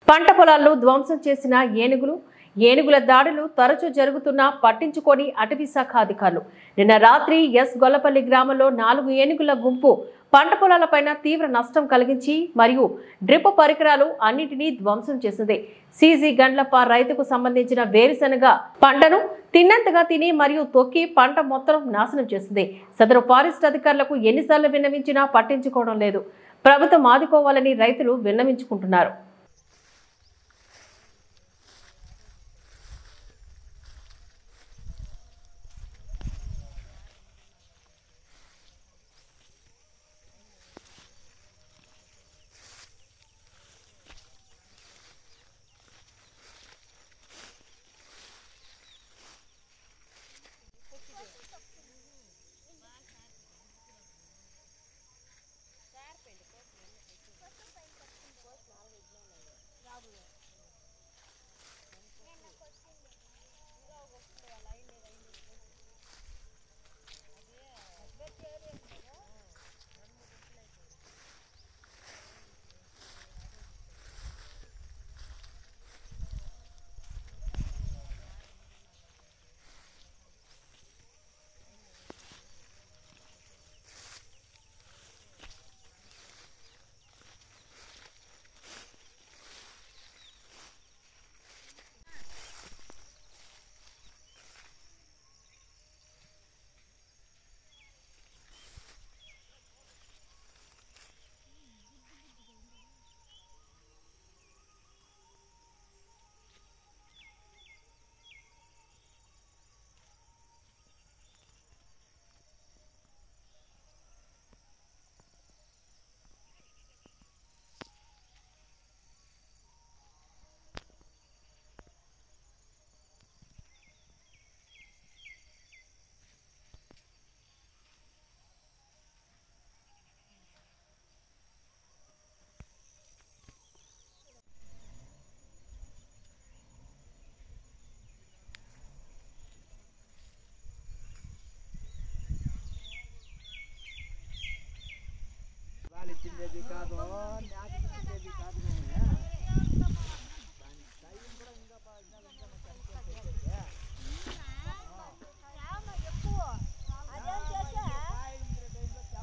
పంట పొలాల్లో ధ్వంసం చేసిన ఏనుగుల దాడులు తరచూ జరుగుతున్నా పట్టించుకొని అటవీ శాఖ అధికారులు. నిన్న రాత్రి గొల్లపల్లి గ్రామంలో 4 ఏనుగుల గుంపు పంట పొలాలపైన తీవ్ర నష్టం కలిగించి మరియు డ్రిప్ పరికరాలు అన్నింటినీ ధ్వంసం చేసింది. సీజీ గండ్లప్ప రైతుకు సంబంధించిన వేరుశనగ పంటను తిన్నంతగా తిని మరియు తొక్కి పంట మొత్తం నాశనం చేసింది. సదరు ఫారెస్ట్ అధికారులకు ఎన్నిసార్లు విన్నవించినా పట్టించుకోవడం లేదు. ప్రభుత్వం ఆదుకోవాలని రైతులు విన్నవించుకుంటున్నారు.